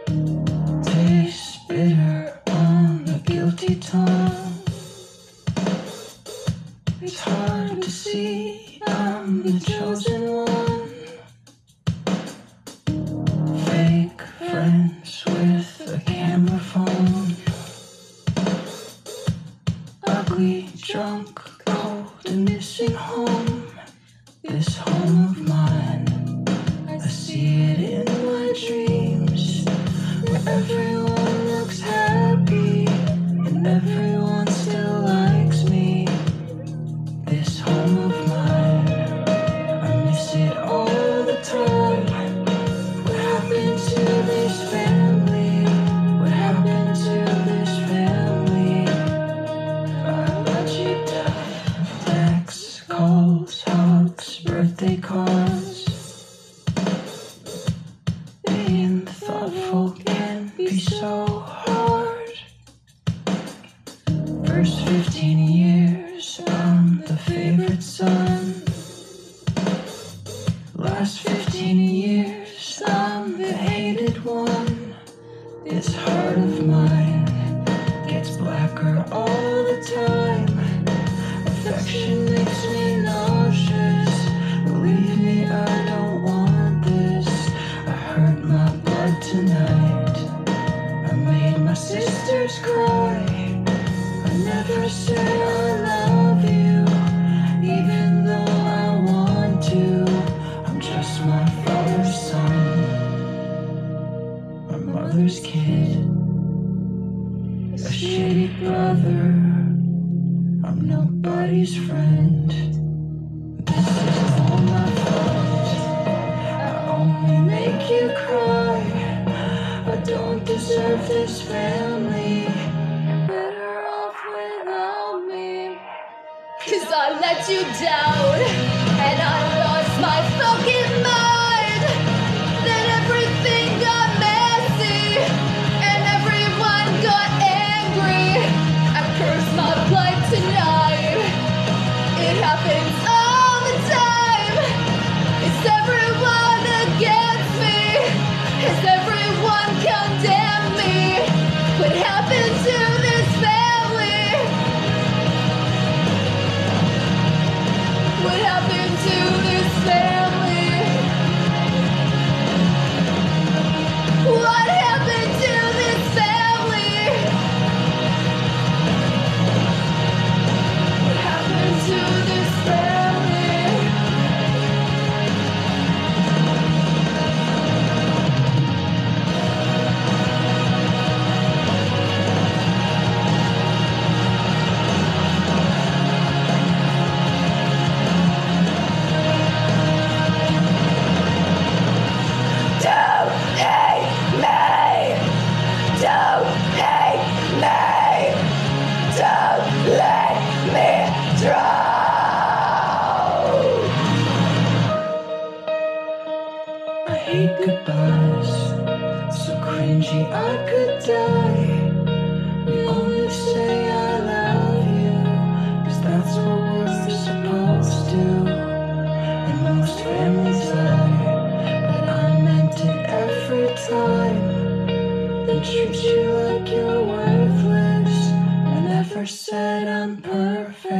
Tastes bitter on the guilty tongue. It's hard to see I'm the chosen one. Fake friends with a camera phone. Ugly, drunk, cold, and missing home. This home of mine, I see it in my dreams, where everyone looks happy and everyone still likes me. This home of mine, I miss it all the time. What happened to this family? What happened to this family? I let you down. Texts, calls, hugs, birthday cards. Being thoughtful can be so hard. First 15 years, I'm the favorite son. Last 15 years, I'm the hated one. This heart of mine gets blacker all the time. Affection makes me nauseous. Believe me, I don't want this. I hurt my blood tonight. I made my sisters cry. I never said I love you, even though I want to. I'm just my father's son, my mother's kid, a shitty brother. I'm nobody's friend. This is all my fault. I only make you cry. I don't deserve this family. You're better off without me. 'Cause I let you down, and I lost my fucking mind. Then everything got messy, and everyone got angry. I cursed my life tonight. It happens all the time. Is everyone against me? Has everyone condemned me? What happened to this family? What happened to this family? What happened to this family? What happened to this family? Don't hate me! Don't hate me! Don't let me drown! I hate goodbyes, so cringy I could die. We only say I love you, 'cause that's what we're supposed to. And most families lie, but I meant it every time. Then treat you like you're worthless. I never said I'm perfect.